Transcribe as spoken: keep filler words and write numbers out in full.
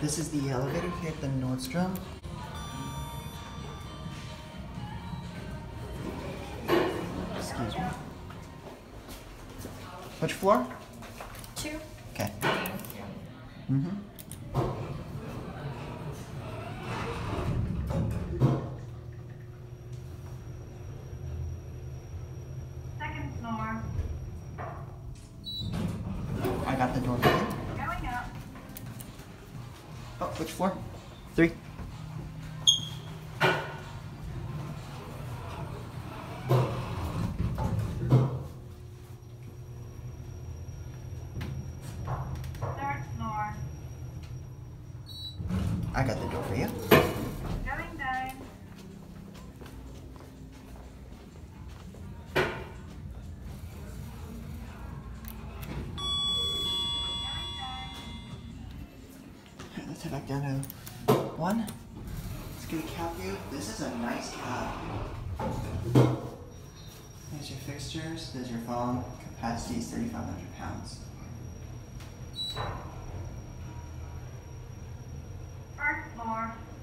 this is the elevator here at the Nordstrom. Excuse me. Which floor? Two. Okay. Thank you. Mm-hmm. Second floor. I got the door for you. Going up. Oh, which floor? Three. Third floor. I got the door for you. Going down. Alright, let's head back down to one. Let's get a cab view. This is a nice cab. There's your fixtures, there's your phone. Capacity is thirty-five hundred pounds. First floor.